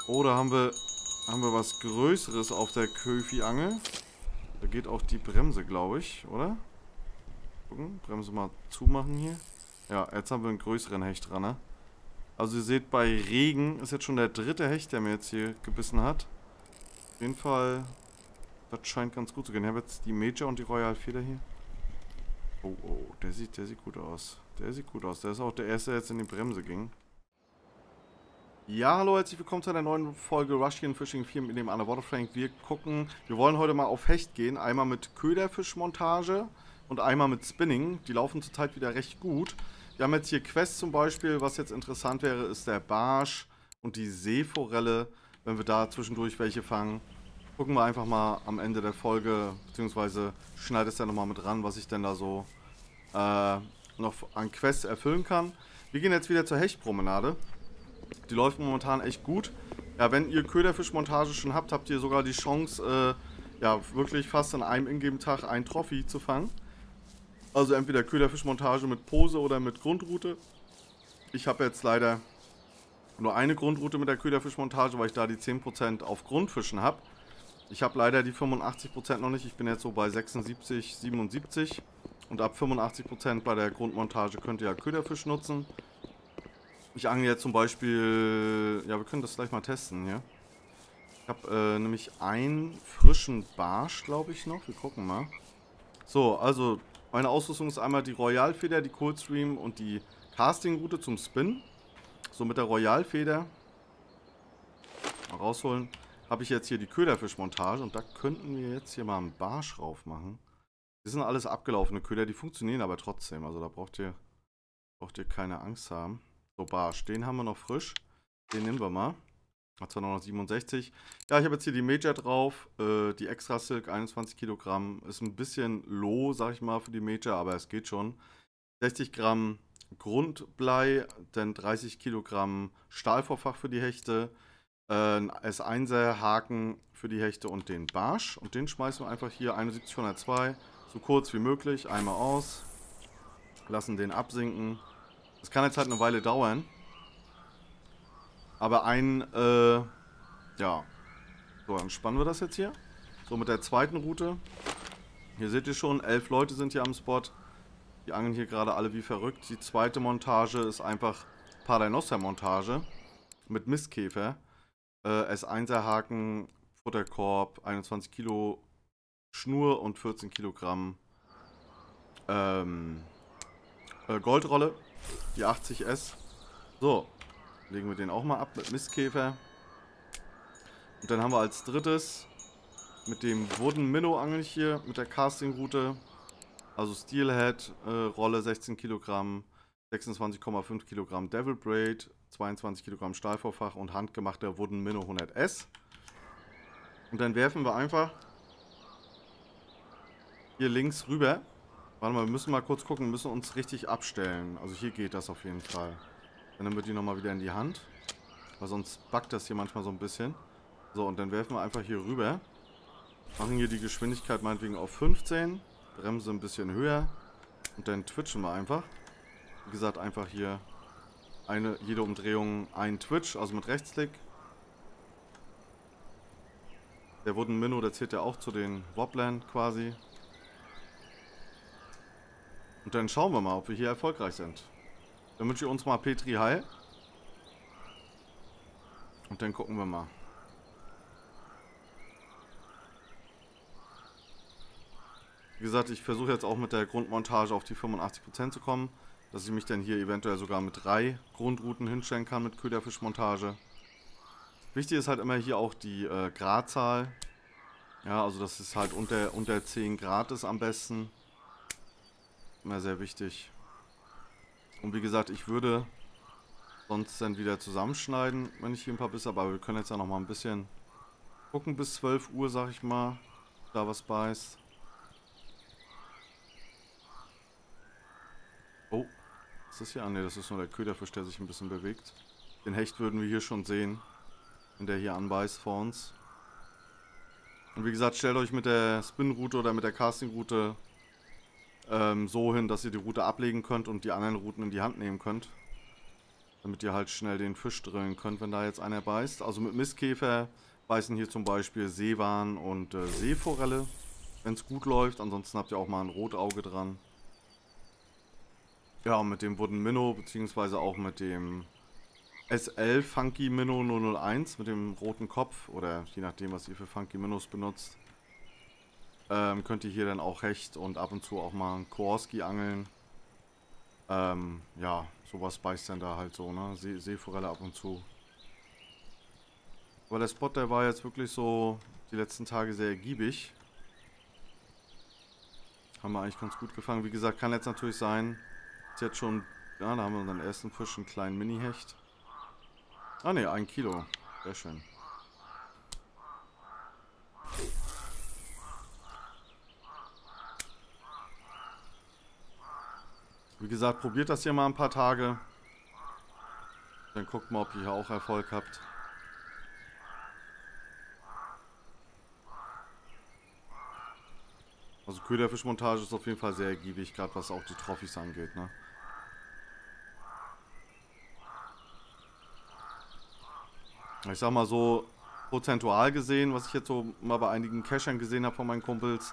Oder haben wir was Größeres auf der Köfi-Angel? Da geht auch die Bremse, glaube ich, oder? Gucken, Bremse mal zumachen hier. Ja, jetzt haben wir einen größeren Hecht dran, ne? Also ihr seht, bei Regen ist jetzt schon der dritte Hecht, der mir jetzt hier gebissen hat. Auf jeden Fall, das scheint ganz gut zu gehen. Ich habe jetzt die Major und die Royal Feder hier. Oh, oh, der sieht gut aus. Der sieht gut aus. Der ist auch der erste, der jetzt in die Bremse ging. Ja, hallo, herzlich willkommen zu einer neuen Folge Russian Fishing 4 mit dem Underwater Frank. Wir wollen heute mal auf Hecht gehen. Einmal mit Köderfischmontage und einmal mit Spinning. Die laufen zurzeit wieder recht gut. Wir haben jetzt hier Quest zum Beispiel. Was jetzt interessant wäre, ist der Barsch und die Seeforelle. Wenn wir da zwischendurch welche fangen, gucken wir einfach mal am Ende der Folge, beziehungsweise schneide es dann nochmal mit ran, was ich denn da so noch an Quests erfüllen kann. Wir gehen jetzt wieder zur Hechtpromenade. Die läuft momentan echt gut. Ja, wenn ihr Köderfischmontage schon habt, habt ihr sogar die Chance, ja, wirklich fast an einem Ingame-Tag ein Trophy zu fangen. Also entweder Köderfischmontage mit Pose oder mit Grundroute. Ich habe jetzt leider nur eine Grundroute mit der Köderfischmontage, weil ich da die 10% auf Grundfischen habe. Ich habe leider die 85% noch nicht. Ich bin jetzt so bei 76, 77. Und ab 85% bei der Grundmontage könnt ihr ja Köderfisch nutzen. Ich angle jetzt zum Beispiel, ja, wir können das gleich mal testen hier. Ich habe nämlich einen frischen Barsch, glaube ich, noch. Wir gucken mal. So, also meine Ausrüstung ist einmal die Royalfeder, die Coldstream und die Castingroute zum Spin. So, mit der Royalfeder, mal rausholen, habe ich jetzt hier die Köderfischmontage und da könnten wir jetzt hier mal einen Barsch drauf machen. Das sind alles abgelaufene Köder, die funktionieren aber trotzdem. Also da braucht ihr keine Angst haben. So, Barsch, den haben wir noch frisch. Den nehmen wir mal. Hat zwar noch 67. Ja, ich habe jetzt hier die Major drauf. Die Extra Silk, 21 Kilogramm. Ist ein bisschen low, sag ich mal, für die Major, aber es geht schon. 60 Gramm Grundblei, dann 30 Kilogramm Stahlvorfach für die Hechte. Ein S1er Haken für die Hechte und den Barsch. Und den schmeißen wir einfach hier 7102, so kurz wie möglich, einmal aus. Lassen den absinken. Das kann jetzt halt eine Weile dauern. Aber ja. So, dann spannen wir das jetzt hier. So, mit der zweiten Route. Hier seht ihr schon, 11 Leute sind hier am Spot. Die angeln hier gerade alle wie verrückt. Die zweite Montage ist einfach Paternoster-Montage. Mit Mistkäfer. S1er Haken, Futterkorb, 21 Kilo Schnur und 14 Kilogramm Goldrolle. Die 80S. So, legen wir den auch mal ab mit Mistkäfer. Und dann haben wir als drittes mit dem Wooden Minnow angel ich hier mit der Castingroute. Also Steelhead, Rolle 16 Kilogramm, 26,5 Kilogramm Devil Braid, 22 Kilogramm Stahlvorfach und handgemachter Wooden Minnow 100S. Und dann werfen wir einfach hier links rüber. Warte mal, wir müssen mal kurz gucken, wir müssen uns richtig abstellen. Also hier geht das auf jeden Fall. Dann nehmen wir die nochmal wieder in die Hand. Weil sonst backt das hier manchmal so ein bisschen. So, und dann werfen wir einfach hier rüber. Machen hier die Geschwindigkeit meinetwegen auf 15. Bremse ein bisschen höher. Und dann twitchen wir einfach. Wie gesagt, einfach hier jede Umdrehung ein Twitch, also mit Rechtsklick. Der Wooden Minnow, der zählt ja auch zu den Wobblern quasi. Und dann schauen wir mal, ob wir hier erfolgreich sind. Dann wünsche ich uns mal Petri Heil. Und dann gucken wir mal. Wie gesagt, ich versuche jetzt auch mit der Grundmontage auf die 85% zu kommen. Dass ich mich dann hier eventuell sogar mit 3 Grundrouten hinstellen kann mit Köderfischmontage. Wichtig ist halt immer hier auch die Gradzahl. Ja, also dass es halt unter 10 Grad ist am besten. Immer sehr wichtig. Und wie gesagt, ich würde sonst dann wieder zusammenschneiden, wenn ich hier ein paar Bisse habe. Aber wir können jetzt ja noch mal ein bisschen gucken bis 12 Uhr, sag ich mal. Da was beißt. Oh, ist das hier? Ah ne, das ist nur der Köderfisch, der sich ein bisschen bewegt. Den Hecht würden wir hier schon sehen, wenn der hier anbeißt vor uns. Und wie gesagt, stellt euch mit der Spin-Route oder mit der Casting-Route so hin, dass ihr die Route ablegen könnt und die anderen Routen in die Hand nehmen könnt. damit ihr halt schnell den Fisch drillen könnt, wenn da jetzt einer beißt. Also mit Mistkäfer beißen hier zum Beispiel Seewarn und Seeforelle, wenn es gut läuft. Ansonsten habt ihr auch mal ein Rotauge dran. Ja, und mit dem Wooden Minnow, beziehungsweise auch mit dem SL Funky Minnow 001, mit dem roten Kopf, oder je nachdem, was ihr für Funky Minnows benutzt, könnt ihr hier dann auch Hecht und ab und zu auch mal einen Kowarski angeln. Ja, sowas beißt dann da halt so, ne? Seeforelle ab und zu. Aber der Spot, der war jetzt wirklich so die letzten Tage sehr ergiebig. Haben wir eigentlich ganz gut gefangen. Wie gesagt, kann jetzt natürlich sein, ist jetzt schon, ja, da haben wir unseren ersten Fisch, einen kleinen Mini-Hecht. Ah ne, 1 Kilo. Sehr schön. Wie gesagt, probiert das hier mal ein paar Tage. Dann guckt mal, ob ihr hier auch Erfolg habt. Also Köderfischmontage ist auf jeden Fall sehr ergiebig, gerade was auch die Trophys angeht, ne? Ich sag mal so, prozentual gesehen, was ich jetzt so mal bei einigen Cachern gesehen habe von meinen Kumpels,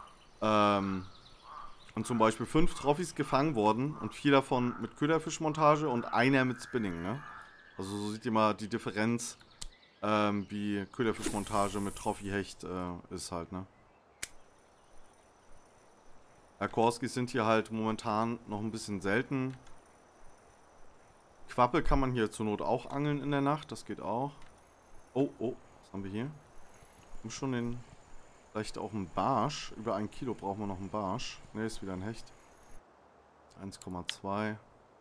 und zum Beispiel 5 Trophys gefangen worden und 4 davon mit Köderfischmontage und einer mit Spinning, ne? Also so seht ihr mal die Differenz, wie Köderfischmontage mit Trophy-Hecht ist halt, ne? Korskis sind hier halt momentan noch ein bisschen selten. Quappe kann man hier zur Not auch angeln in der Nacht, das geht auch. Oh, oh, was haben wir hier? Wir haben schon den, vielleicht auch einen Barsch. Über 1 Kilo brauchen wir noch einen Barsch. Ne, ist wieder ein Hecht. 1,2.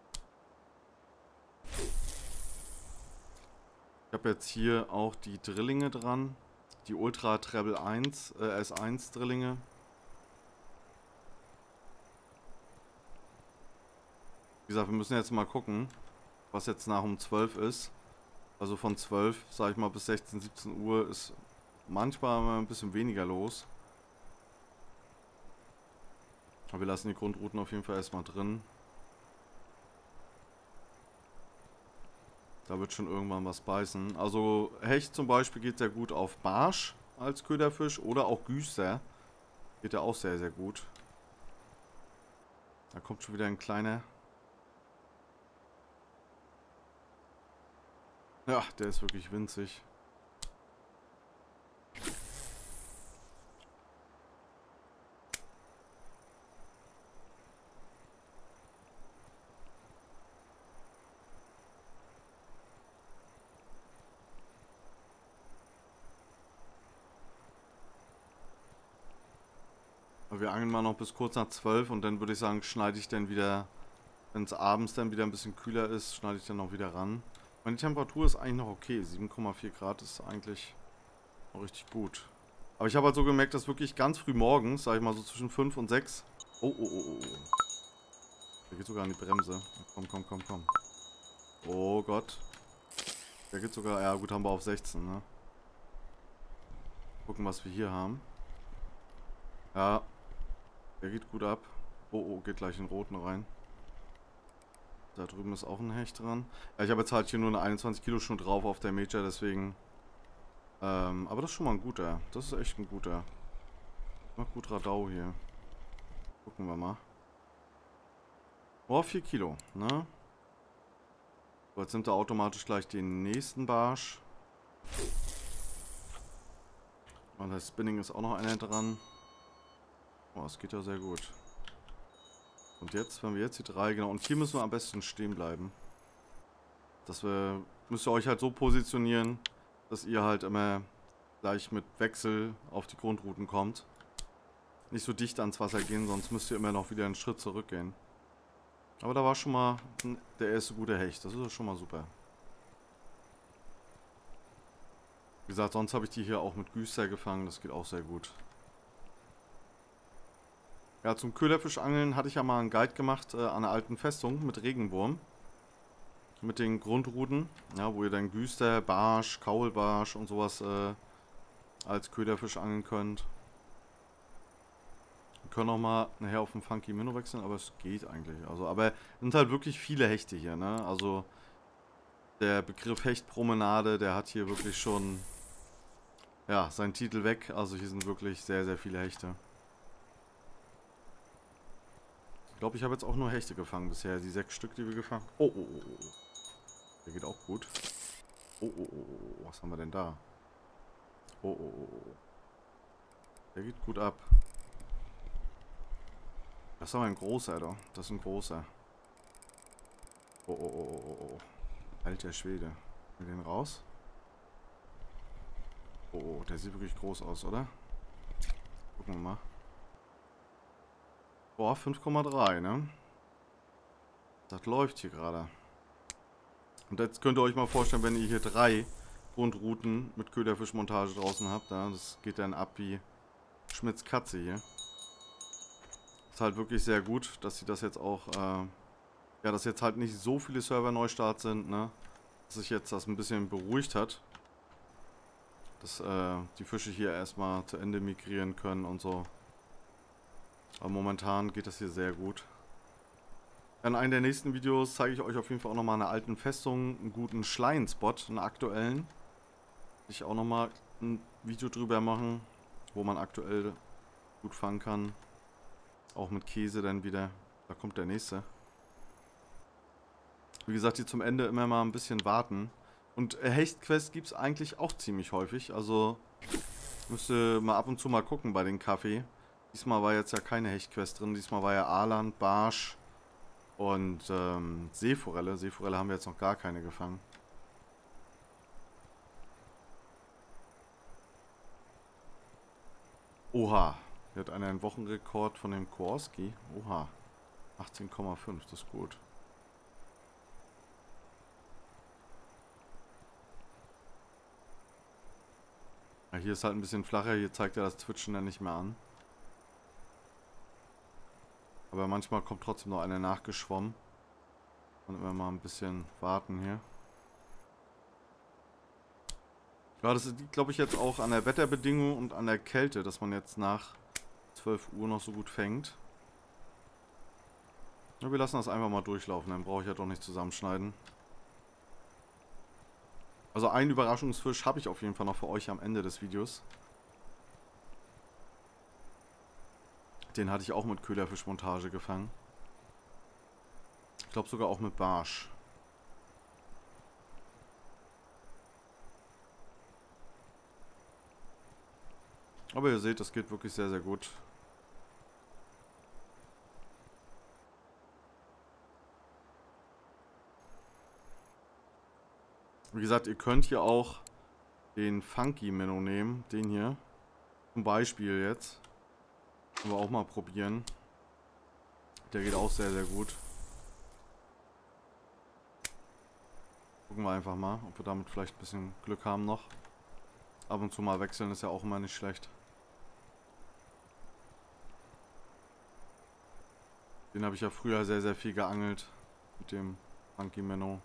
Ich habe jetzt hier auch die Drillinge dran. Die Ultra Treble 1, S1 Drillinge. Wie gesagt, wir müssen jetzt mal gucken, was jetzt nach um 12 ist. Also von 12, sag ich mal, bis 16, 17 Uhr ist manchmal mal ein bisschen weniger los. Aber wir lassen die Grundrouten auf jeden Fall erstmal drin. Da wird schon irgendwann was beißen. Also Hecht zum Beispiel geht sehr gut auf Barsch als Köderfisch oder auch Güster. Geht ja auch sehr, sehr gut. Da kommt schon wieder ein kleiner. Ja, der ist wirklich winzig. Aber wir angeln mal noch bis kurz nach 12 und dann würde ich sagen, schneide ich dann wieder, wenn es abends dann wieder ein bisschen kühler ist, schneide ich dann noch wieder ran. Meine Temperatur ist eigentlich noch okay. 7,4 Grad ist eigentlich noch richtig gut. Aber ich habe halt so gemerkt, dass wirklich ganz früh morgens, sag ich mal so zwischen 5 und 6. Oh, oh, oh, oh. Der geht sogar an die Bremse. Komm, komm, komm, komm. Oh Gott. Der geht sogar, ja gut, haben wir auf 16, ne? Gucken, was wir hier haben. Ja. Der geht gut ab. Oh, oh, geht gleich in den roten rein. Da drüben ist auch ein Hecht dran. Ja, ich habe jetzt halt hier nur eine 21 Kilo schon drauf auf der Major, deswegen. Aber das ist schon mal ein guter. Das ist echt ein guter. Macht gut Radau hier. Gucken wir mal. Oh, 4 Kilo, ne? So, jetzt nimmt er automatisch gleich den nächsten Barsch. Und das Spinning ist auch noch einer dran. Oh, das geht ja sehr gut. Und jetzt, wenn wir jetzt die 3, genau, und hier müssen wir am besten stehen bleiben. Müsst ihr euch halt so positionieren, dass ihr halt immer gleich mit Wechsel auf die Grundrouten kommt. Nicht so dicht ans Wasser gehen, sonst müsst ihr immer noch wieder einen Schritt zurückgehen. Aber da war schon mal der erste gute Hecht, das ist schon mal super. Wie gesagt, sonst habe ich die hier auch mit Güster gefangen, das geht auch sehr gut. Ja, zum Köderfischangeln hatte ich ja mal einen Guide gemacht an einer alten Festung mit Regenwurm. Mit den Grundruten, ja, wo ihr dann Güster, Barsch, Kaulbarsch und sowas als Köderfisch angeln könnt. Wir können auch mal nachher auf den Funky Minnow wechseln, aber es geht eigentlich. Also, aber es sind halt wirklich viele Hechte hier, ne? Also Der Begriff Hechtpromenade, der hat hier wirklich schon, ja, seinen Titel weg. Also hier sind wirklich sehr, sehr viele Hechte. Ich glaube, ich habe jetzt auch nur Hechte gefangen bisher. Die 6 Stück, die wir gefangen haben. Oh, oh, oh, oh. Der geht auch gut. Oh, oh, oh, oh. Was haben wir denn da? Oh, oh, oh, oh. Der geht gut ab. Das ist aber ein großer, doch. Das ist ein großer. Oh, oh, oh, oh, oh. Alter Schwede. Wir den raus. Oh, oh, der sieht wirklich groß aus, oder? Gucken wir mal. Boah, 5,3, ne? Das läuft hier gerade. Und jetzt könnt ihr euch mal vorstellen, wenn ihr hier 3 Grundrouten mit Köderfischmontage draußen habt, ja, das geht dann ab wie Schmitz Katze hier. Ist halt wirklich sehr gut, dass sie das jetzt auch, ja, dass jetzt halt nicht so viele Server-Neustarts sind, ne? Dass sich jetzt das ein bisschen beruhigt hat. Dass die Fische hier erstmal zu Ende migrieren können und so. Aber momentan geht das hier sehr gut. In einem der nächsten Videos zeige ich euch auf jeden Fall auch nochmal eine alten Festung, einen guten Schleien-Spot, einen aktuellen. Ich auch nochmal ein Video drüber machen, wo man aktuell gut fangen kann. Auch mit Käse dann wieder. Da kommt der nächste. Wie gesagt, hier zum Ende immer mal ein bisschen warten. Und Hechtquest gibt es eigentlich auch ziemlich häufig. Also müsste mal ab und zu mal gucken bei den Kaffee. Diesmal war jetzt ja keine Hechtquest drin. Diesmal war ja Aaland, Barsch und Seeforelle. Seeforelle haben wir jetzt noch gar keine gefangen. Oha. Hier hat einer einen Wochenrekord von dem Kowarski. Oha. 18,5. Das ist gut. Ja, hier ist halt ein bisschen flacher, hier zeigt er das Twitchen dann nicht mehr an. Aber manchmal kommt trotzdem noch einer nachgeschwommen. Und immer mal ein bisschen warten hier. Ja, das liegt, glaube ich, jetzt auch an der Wetterbedingung und an der Kälte, dass man jetzt nach 12 Uhr noch so gut fängt. Ja, wir lassen das einfach mal durchlaufen, dann brauche ich ja doch nicht zusammenschneiden. Also einen Überraschungsfisch habe ich auf jeden Fall noch für euch am Ende des Videos. Den hatte ich auch mit Köderfischmontage gefangen. Ich glaube sogar auch mit Barsch. Aber ihr seht, das geht wirklich sehr, sehr gut. Wie gesagt, ihr könnt hier auch den Funky Minnow nehmen. Den hier. Zum Beispiel jetzt. Können wir auch mal probieren. Der geht auch sehr, sehr gut. Gucken wir einfach mal, ob wir damit vielleicht ein bisschen Glück haben noch. Ab und zu mal wechseln ist ja auch immer nicht schlecht. Den habe ich ja früher sehr, sehr viel geangelt. Mit dem Funky Minnow.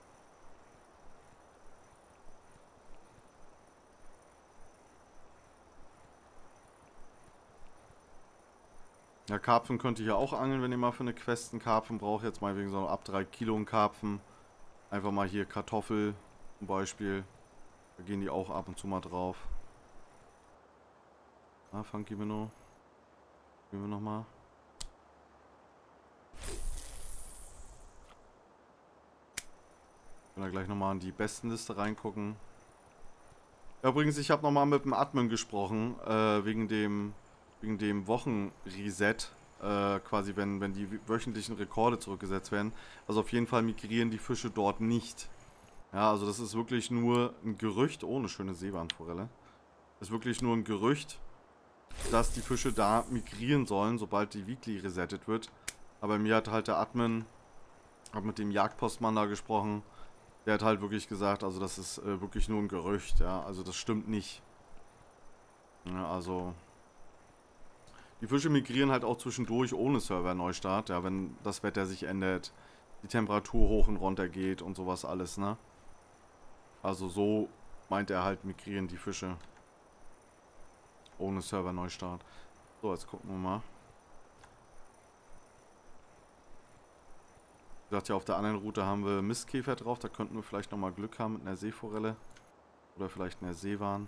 Ja, Karpfen könnt ihr hier auch angeln, wenn ihr mal für eine Quest einen Karpfen braucht. Jetzt mal wegen so ab 3 Kilo einen Karpfen. Einfach mal hier Kartoffel zum Beispiel. Da gehen die auch ab und zu mal drauf. Na, Funky Minnow. Gehen wir nochmal. Ich will da gleich nochmal in die Bestenliste reingucken. Ja, übrigens, ich habe nochmal mit dem Admin gesprochen, wegen dem Wochenreset, quasi wenn die wöchentlichen Rekorde zurückgesetzt werden. Also auf jeden Fall migrieren die Fische dort nicht. Ja, also das ist wirklich nur ein Gerücht, ohne schöne Seebandforelle. Das ist wirklich nur ein Gerücht, dass die Fische da migrieren sollen, sobald die Weekly resettet wird. Aber mir hat halt der Admin, hab mit dem Jagdpostmann da gesprochen, der hat halt wirklich gesagt, also das ist wirklich nur ein Gerücht, ja, also das stimmt nicht. Ja, also die Fische migrieren halt auch zwischendurch ohne Server-Neustart, ja, wenn das Wetter sich ändert, die Temperatur hoch und runter geht und sowas alles, ne? Also so meint er halt, migrieren die Fische ohne Server-Neustart. So, jetzt gucken wir mal. Ich dachte ja, auf der anderen Route haben wir Mistkäfer drauf. Da könnten wir vielleicht nochmal Glück haben mit einer Seeforelle. Oder vielleicht einer Seewarn.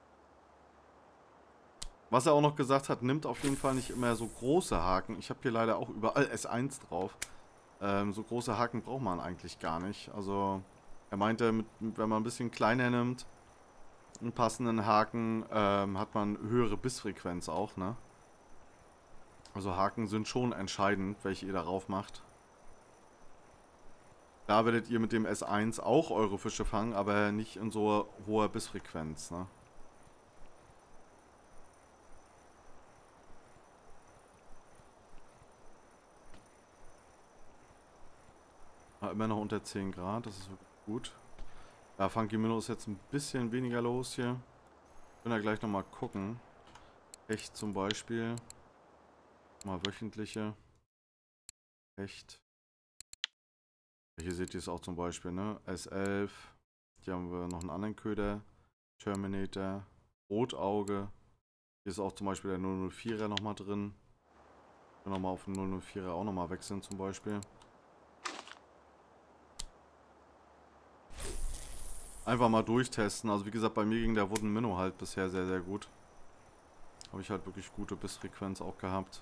Was er auch noch gesagt hat, nimmt auf jeden Fall nicht immer so große Haken. Ich habe hier leider auch überall S1 drauf. So große Haken braucht man eigentlich gar nicht. Also er meinte, wenn man ein bisschen kleiner nimmt, einen passenden Haken, hat man höhere Bissfrequenz auch, ne? Also Haken sind schon entscheidend, welche ihr darauf macht. Da werdet ihr mit dem S1 auch eure Fische fangen, aber nicht in so hoher Bissfrequenz, ne? Immer noch unter 10 Grad, das ist wirklich gut. Ja, Funky Minnow ist jetzt ein bisschen weniger los hier. Können ja gleich nochmal gucken. Hecht zum Beispiel. Mal wöchentliche. Hecht. Hier seht ihr es auch zum Beispiel, ne? S11. Hier haben wir noch einen anderen Köder. Terminator. Rotauge. Hier ist auch zum Beispiel der 004er nochmal drin. Können nochmal auf den 004er auch nochmal wechseln zum Beispiel. Einfach mal durchtesten. Also wie gesagt, bei mir ging der Wooden Minnow halt bisher sehr, sehr gut. Habe ich halt wirklich gute Bissfrequenz auch gehabt.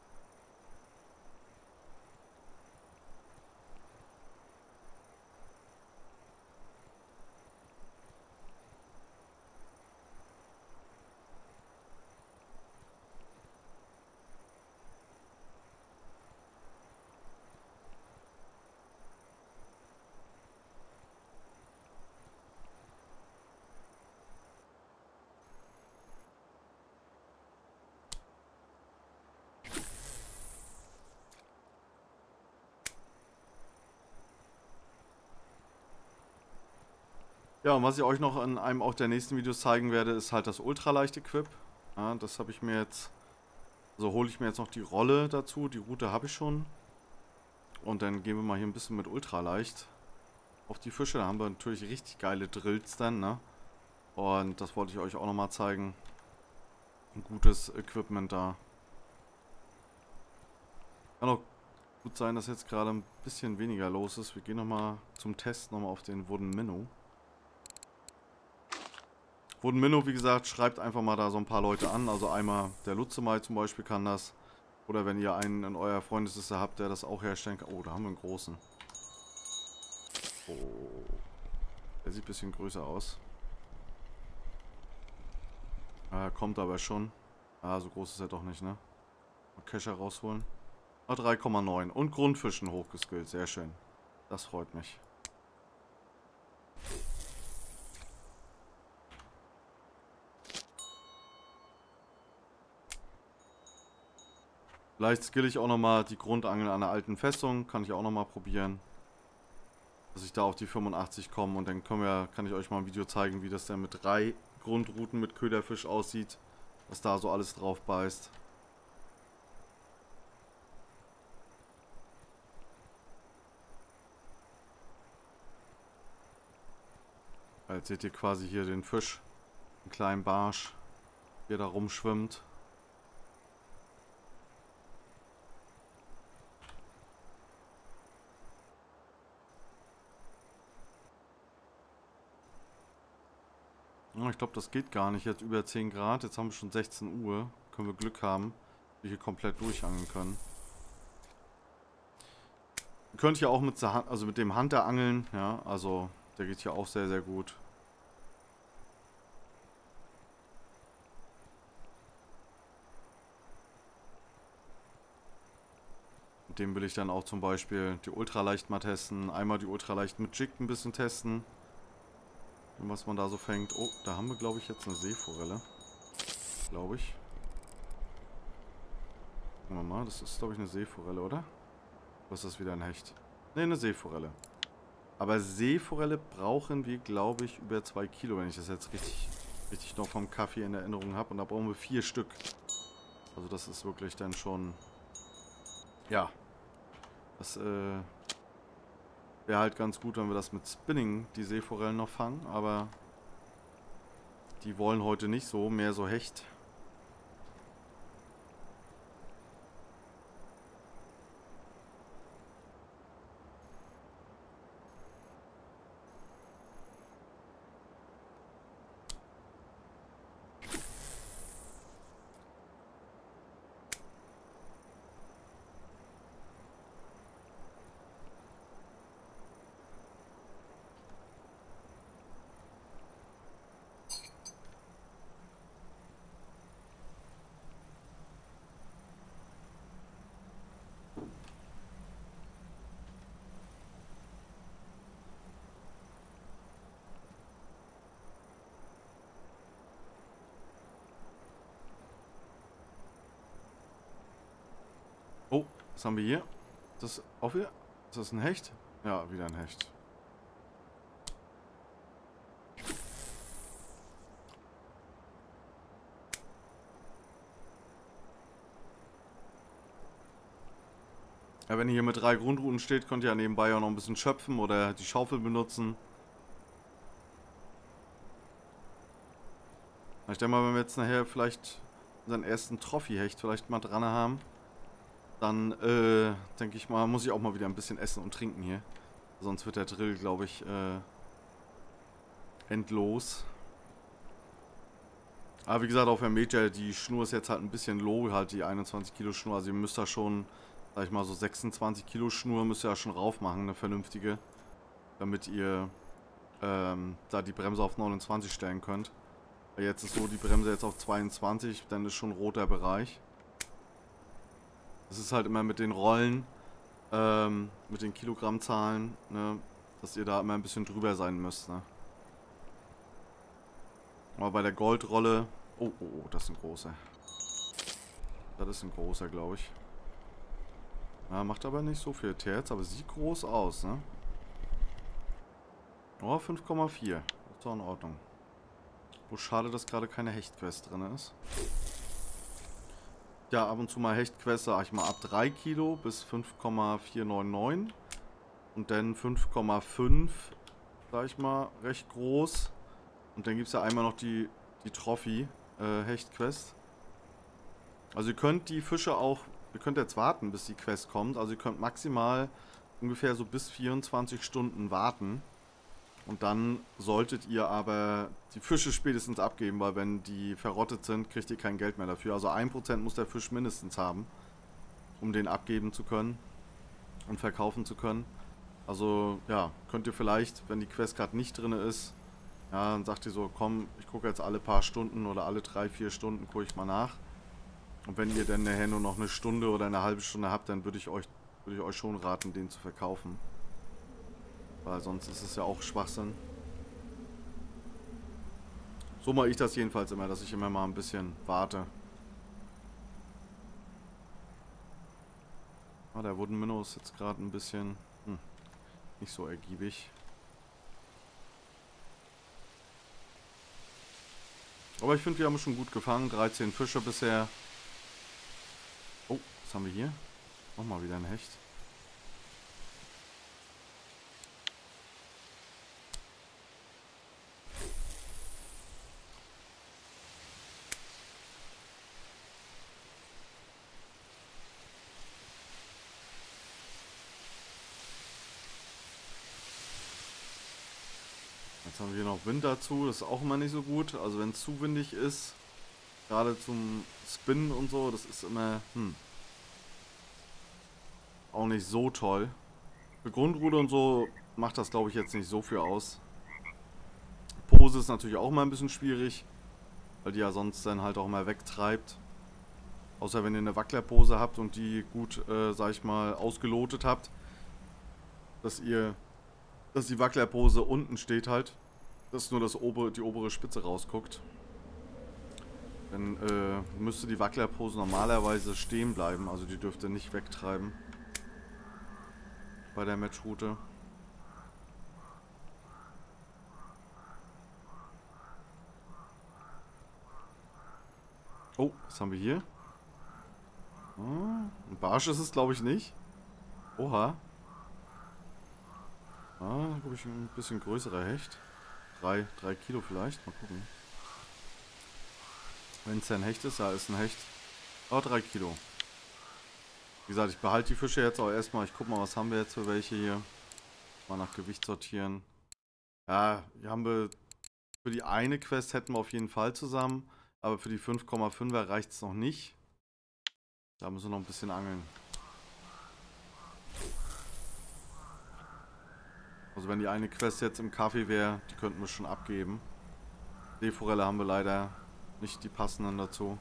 Ja, und was ich euch noch in einem auch der nächsten Videos zeigen werde, ist halt das ultraleicht Equip. Ja, das habe ich mir jetzt, also hole ich mir jetzt noch die Rolle dazu. Die Route habe ich schon. Und dann gehen wir mal hier ein bisschen mit ultraleicht auf die Fische. Da haben wir natürlich richtig geile Drills dann, ne? Und das wollte ich euch auch nochmal zeigen. Ein gutes Equipment da. Kann auch gut sein, dass jetzt gerade ein bisschen weniger los ist. Wir gehen nochmal zum Test nochmal auf den Wooden Minnow. Wooden Minnow, wie gesagt, schreibt einfach mal da so ein paar Leute an. Also einmal der Lutzemai zum Beispiel kann das. Oder wenn ihr einen in eurer Freundesliste habt, der das auch herstellen kann. Oh, da haben wir einen großen. Oh. Der sieht ein bisschen größer aus. Kommt aber schon. Ah, so groß ist er doch nicht, ne? Mal Kescher rausholen. Ah, 3,9. Und Grundfischen hochgeskillt. Sehr schön. Das freut mich. Vielleicht skill ich auch nochmal die Grundangel an der alten Festung. Kann ich auch nochmal probieren. Dass ich da auf die 85 komme. Und dann kann ich euch mal ein Video zeigen, wie das dann mit 3 Grundrouten mit Köderfisch aussieht. Was da so alles drauf beißt. Jetzt seht ihr quasi hier den Fisch. Einen kleinen Barsch. Wie er da rumschwimmt. Ich glaube, das geht gar nicht. Jetzt über 10 Grad. Jetzt haben wir schon 16 Uhr. Können wir Glück haben, dass wir hier komplett durchangeln können. Ihr könnt ja auch mit dem Hunter angeln. Ja, also der geht hier auch sehr, sehr gut. Mit dem will ich dann auch zum Beispiel die Ultraleicht mal testen. Einmal die Ultraleicht mit Jig ein bisschen testen. Und was man da so fängt. Oh, da haben wir, glaube ich, jetzt eine Seeforelle. Glaube ich. Gucken wir mal, das ist, glaube ich, eine Seeforelle, oder? Oder ist das wieder ein Hecht? Ne, eine Seeforelle. Aber Seeforelle brauchen wir, glaube ich, über 2 Kilo, wenn ich das jetzt richtig noch vom Kaffee in Erinnerung habe. Und da brauchen wir 4 Stück. Also das ist wirklich dann schon... Ja. Das wäre halt ganz gut, wenn wir das mit Spinning, die Seeforellen noch fangen. Aber die wollen heute nicht so, mehr so Hecht. Was haben wir hier? Das auch wieder? Ist das ein Hecht? Ja, wieder ein Hecht. Ja, wenn ihr hier mit 3 Grundruten steht, könnt ihr ja nebenbei auch noch ein bisschen schöpfen oder die Schaufel benutzen. Ich denke mal, wenn wir jetzt nachher vielleicht unseren ersten Trophy-Hecht vielleicht mal dran haben, dann denke ich mal, muss ich auch mal wieder ein bisschen essen und trinken hier. Sonst wird der Drill, glaube ich, endlos. Aber wie gesagt, auf der Major, die Schnur ist jetzt halt ein bisschen low, halt die 21 Kilo Schnur. Also ihr müsst da schon, sag ich mal, so 26 Kilo Schnur müsst ihr ja schon rauf machen, eine vernünftige. Damit ihr da die Bremse auf 29 stellen könnt. Weil jetzt ist so, die Bremse jetzt auf 22, dann ist schon roter Bereich. Das ist halt immer mit den Rollen, mit den Kilogrammzahlen, ne, dass ihr da immer ein bisschen drüber sein müsst, ne. Aber bei der Goldrolle... Oh, oh, oh, das ist ein großer. Das ist ein großer, glaube ich. Ja, macht aber nicht so viel Terz, aber sieht groß aus, ne? Oh, 5,4. Ist doch in Ordnung. Wo schade, dass gerade keine Hechtquest drin ist. Ja, ab und zu mal Hechtquest, sag ich mal, ab 3 Kilo bis 5,499. Und dann 5,5, sag ich mal, recht groß. Und dann gibt es ja einmal noch die Trophy Hechtquest. Also ihr könnt die Fische auch, ihr könnt jetzt warten, bis die Quest kommt. Also ihr könnt maximal ungefähr so bis 24 Stunden warten. Und dann solltet ihr aber die Fische spätestens abgeben, weil wenn die verrottet sind, kriegt ihr kein Geld mehr dafür. Also 1% muss der Fisch mindestens haben, um den abgeben zu können und verkaufen zu können. Also ja, könnt ihr vielleicht, wenn die Quest gerade nicht drin ist, ja, dann sagt ihr so, komm, ich gucke jetzt alle paar Stunden oder alle 3-4 Stunden gucke ich mal nach. Und wenn ihr dann nachher nur noch eine Stunde oder eine halbe Stunde habt, dann würde ich euch schon raten, den zu verkaufen. Weil sonst ist es ja auch Schwachsinn. So mache ich das jedenfalls immer, dass ich immer mal ein bisschen warte. Ah, der Wooden Minnow ist jetzt gerade ein bisschen nicht so ergiebig. Aber ich finde, wir haben schon gut gefangen. 13 Fische bisher. Oh, was haben wir hier? Nochmal wieder ein Hecht. Jetzt haben wir hier noch Wind dazu. Das ist auch immer nicht so gut. Also wenn es zu windig ist, gerade zum Spinnen und so, das ist immer auch nicht so toll. Für Grundruder und so macht das, glaube ich, jetzt nicht so viel aus. Pose ist natürlich auch mal ein bisschen schwierig, weil die ja sonst dann halt auch mal wegtreibt. Außer wenn ihr eine Wacklerpose habt und die gut, sag ich mal, ausgelotet habt. Dass die Wacklerpose unten steht halt. Dass nur die obere Spitze rausguckt. Dann müsste die Wacklerpose normalerweise stehen bleiben. Also die dürfte nicht wegtreiben. Bei der Matchroute. Oh, was haben wir hier? Ein Barsch ist es, glaube ich, nicht. Oha. Glaube ich, ein bisschen größerer Hecht. 3 Kilo vielleicht. Mal gucken. Wenn es ein Hecht ist, ja, ist ein Hecht. Oh, 3 Kilo. Wie gesagt, ich behalte die Fische jetzt auch erstmal. Ich gucke mal, was haben wir jetzt für welche hier. Mal nach Gewicht sortieren. Ja, hier haben wir für die eine Quest hätten wir auf jeden Fall zusammen. Aber für die 5,5er reicht es noch nicht. Da müssen wir noch ein bisschen angeln. Also wenn die eine Quest jetzt im Kaffee wäre, die könnten wir schon abgeben. Seeforelle haben wir leider nicht die passenden dazu.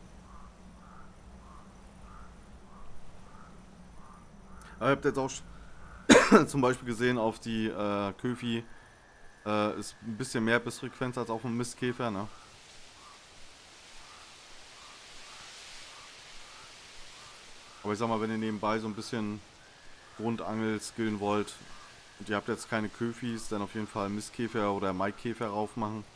Aber ihr habt jetzt auch zum Beispiel gesehen, auf die Köfi ist ein bisschen mehr Bissfrequenz als auf dem Mistkäfer, ne? Aber ich sag mal, wenn ihr nebenbei so ein bisschen Grundangel skillen wollt und ihr habt jetzt keine Köfis, dann auf jeden Fall Mistkäfer oder Maikäfer raufmachen.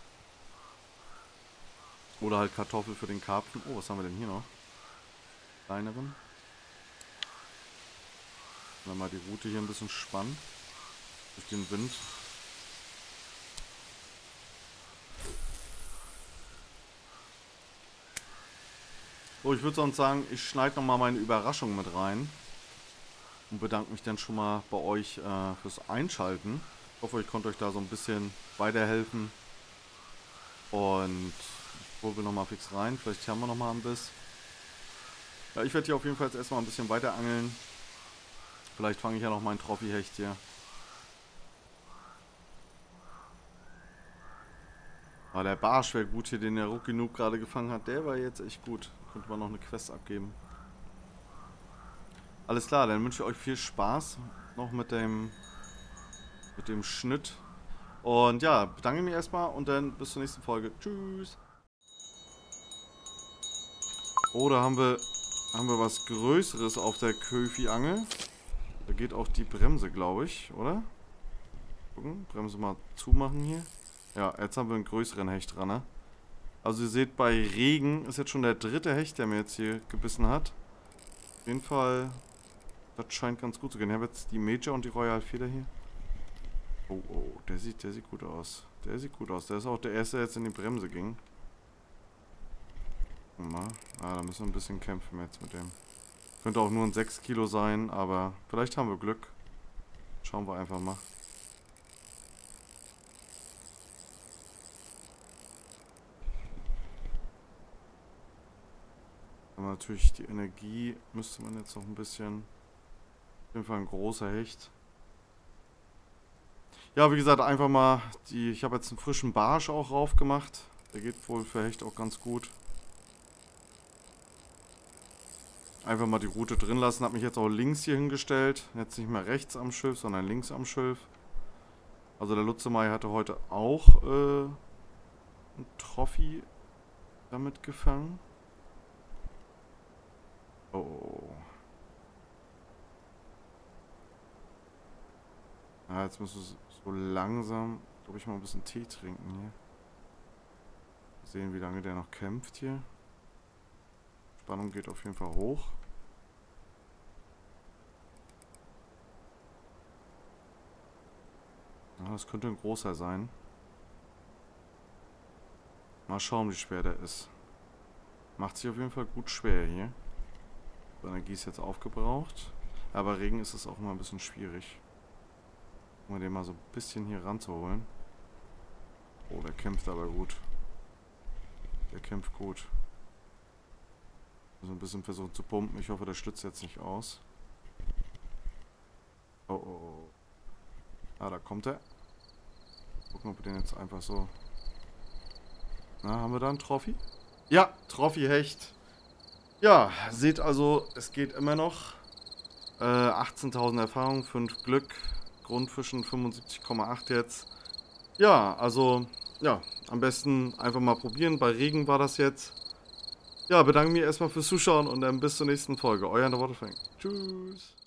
Oder halt Kartoffel für den Karpfen. Oh, was haben wir denn hier noch? Kleineren. Dann mal die Route hier ein bisschen spannen. Durch den Wind. So, ich würde sonst sagen, ich schneide nochmal meine Überraschung mit rein. Und bedanke mich dann schon mal bei euch fürs Einschalten. Ich hoffe, ich konnte euch da so ein bisschen weiterhelfen. Und ich kurbel nochmal fix rein. Vielleicht haben wir nochmal ein Biss. Ja, ich werde hier auf jeden Fall jetzt erstmal ein bisschen weiter angeln. Vielleicht fange ich ja noch meinen Trophy-Hecht hier. Aber der Barsch wäre gut hier, den der Rookie Noob gerade gefangen hat. Der war jetzt echt gut. Könnte man noch eine Quest abgeben. Alles klar, dann wünsche ich euch viel Spaß noch mit dem Schnitt. Und ja, bedanke mich erstmal und dann bis zur nächsten Folge. Tschüss. Oh, da haben wir was Größeres auf der Köfi-Angel. Da geht auch die Bremse, glaube ich, oder? Gucken, Bremse mal zumachen hier. Ja, jetzt haben wir einen größeren Hecht dran, ne? Also ihr seht, bei Regen ist jetzt schon der dritte Hecht, der mir jetzt hier gebissen hat. Auf jeden Fall, das scheint ganz gut zu gehen. Ich habe jetzt die Major und die Royal Feder hier. Oh, oh, der sieht gut aus. Der sieht gut aus. Der ist auch der erste, der jetzt in die Bremse ging. Mal. Ah, da müssen wir ein bisschen kämpfen jetzt mit dem. Könnte auch nur ein 6 Kilo sein, aber vielleicht haben wir Glück. Schauen wir einfach mal. Aber natürlich die Energie müsste man jetzt noch ein bisschen... Auf jeden Fall ein großer Hecht. Ja, wie gesagt, einfach mal ich habe jetzt einen frischen Barsch auch rauf gemacht. Der geht wohl für Hecht auch ganz gut. Einfach mal die Route drin lassen. Habe mich jetzt auch links hier hingestellt. Jetzt nicht mehr rechts am Schiff, sondern links am Schiff. Also der Lutzemai hatte heute auch ein Trophy damit gefangen. Oh. Ja, jetzt müssen wir so langsam, glaube ich, mal ein bisschen Tee trinken hier. Sehen, wie lange der noch kämpft hier. Spannung geht auf jeden Fall hoch. Ja, das könnte ein großer sein. Mal schauen, wie schwer der ist. Macht sich auf jeden Fall gut schwer hier. Die Energie ist jetzt aufgebraucht. Aber Regen ist es auch immer ein bisschen schwierig. Um den mal so ein bisschen hier ranzuholen. Oh, der kämpft aber gut. Der kämpft gut. So ein bisschen versuchen zu pumpen. Ich hoffe, der stützt jetzt nicht aus. Oh, oh, oh. Ah, da kommt er. Gucken, ob wir den jetzt einfach so... Na, haben wir da einen Trophy? Ja, Trophy-Hecht. Ja, seht also, es geht immer noch. 18.000 Erfahrung, 5 Glück. Grundfischen 75,8 jetzt. Ja, also, ja, am besten einfach mal probieren. Bei Regen war das jetzt. Ja, bedanke mich erstmal fürs Zuschauen und dann bis zur nächsten Folge. Euer Underwater Frank. Tschüss.